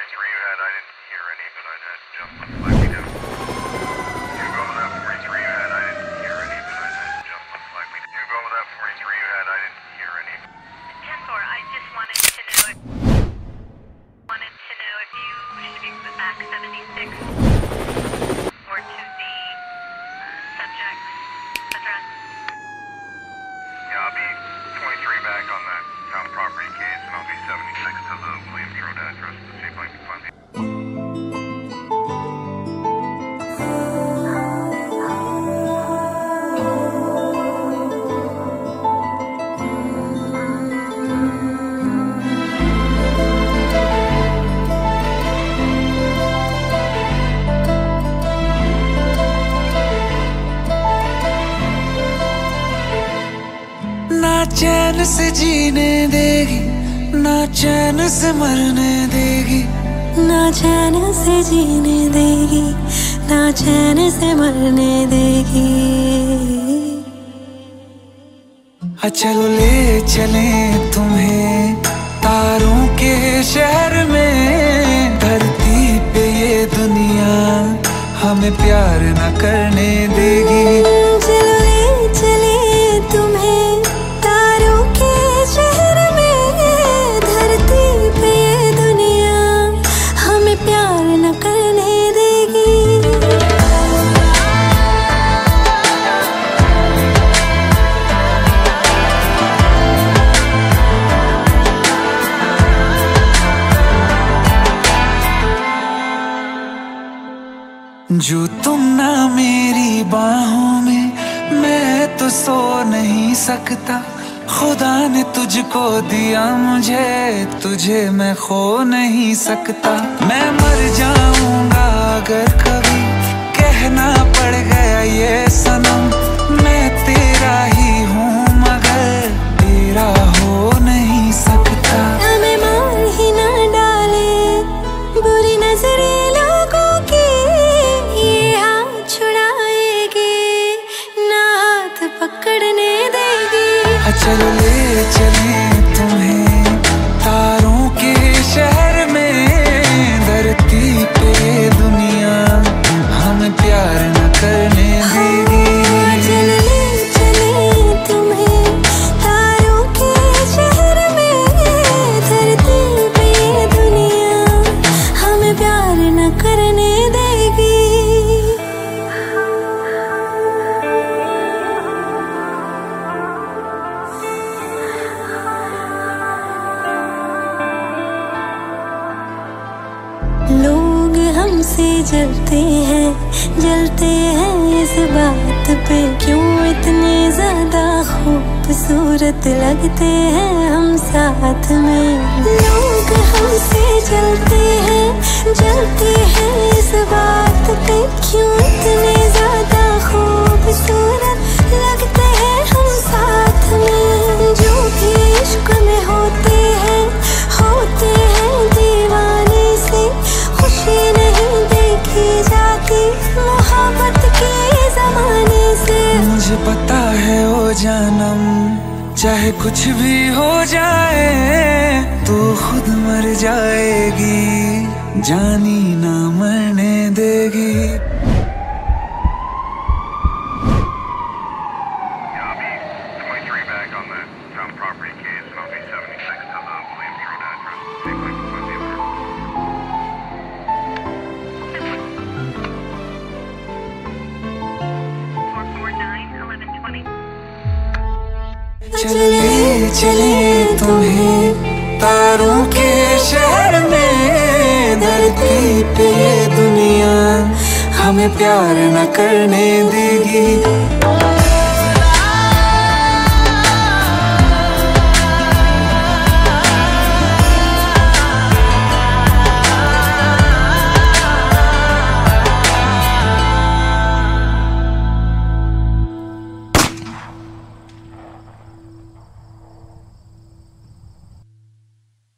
43 you had, I didn't hear any, but I had just looks like we do. You go with that 43 you had, I didn't hear any, but I had just looks like we do. You go with that 43 you had, I didn't hear any. 10-4, I just wanted to know if you should be put back 76 or to the subject's address. Yeah, I'll be 23 back on that town property case, and I'll be 76 to the Williams Road address to see if I can find the... ना चैन से जीने देगी, ना चैन से मरने देगी, ना चैन से जीने देगी, ना चैन से मरने देगी। चलो ले चले तुम्हें तारों के शहर में, धरती पे ये दुनिया हमें प्यार न करने देगी। चलो ले चले तुम्हें तारों के शहर में, धरती पे ये दुनिया हमें प्यार न करने देगी। जो तुम ना मेरी बाहों में, मैं तो सो नहीं सकता। खुदा ने तुझको दिया मुझे, तुझे मैं खो नहीं सकता। मैं मर जाऊंगा अगर कभी कहना पड़ गया ये सनम, मैं तेरा ही हूँ मगर तेरा हो नहीं सकता। हमें मार ही ना डाले बुरी नजरें लोगों की, ये हाथ छुड़ाएगी ना हाथ पकड़ने देगी। चलो ले चले तुम्हें तारों के शहर में, धरती पे दुनिया हमें प्यार न करने देगी। चलो ले चले तुम्हें तारों के शहर में, धरती पे दुनिया हमें प्यार न करने देगी। लोग हमसे जलते हैं इस बात पे, क्यों इतने ज्यादा खूबसूरत लगते हैं हम साथ में। लोग हमसे जलते हैं इस बात पे, क्यों इतने ज्यादा खूबसूरत लगते हैं हम साथ में। जो भी इश्क में होते हैं दीवाने से, खुशी नहीं देखी जाती मोहब्बत के जमाने से। मुझे पता है ओ जानम, चाहे कुछ भी हो जाए तू खुद मर जाएगी, जानी ना मरने देगी। Yeah, I'll be 23 back on that town property case, and I'll be 76 to the Williams Road address to see if I can find the owner. चले चले तुम्हें तारों के शहर में, धरती पे ये दुनिया हमें प्यार न करने देगी।